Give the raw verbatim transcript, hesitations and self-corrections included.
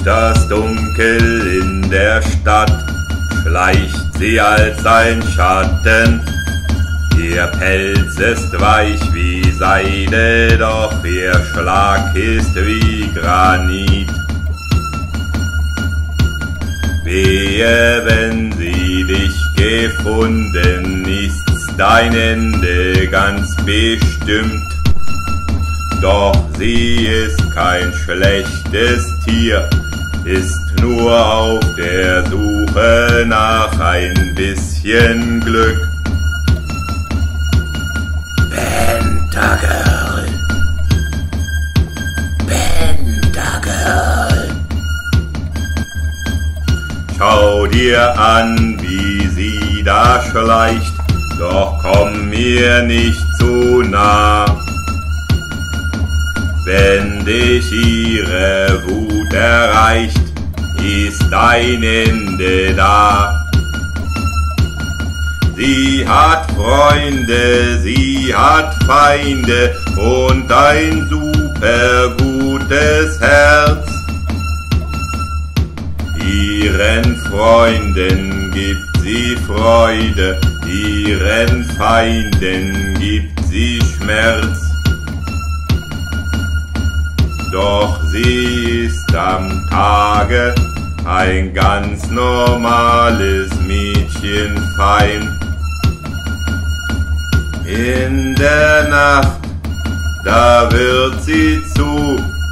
das Dunkel in der Stadt, schleicht sie als ein Schatten. Ihr Pelz ist weich wie Seide, doch ihr Schlag ist wie Granit. Wehe, wenn sie dich gefunden, ist's dein Ende ganz bestimmt. Doch sie ist kein schlechtes Tier, ist nur auf der Suche nach ein bisschen Glück. Pentagirl, Pentagirl. Schau dir an, wie sie da schleicht, doch komm mir nicht zu nah. Wenn dich ihre Wut erreicht, ist dein Ende da. Sie hat Freunde, sie hat Feinde und ein super gutes Herz. Ihren Freunden gibt sie Freude, ihren Feinden gibt sie Schmerz. Doch sie ist am Tage ein ganz normales Mädchen fein. In der Nacht, da wird sie zu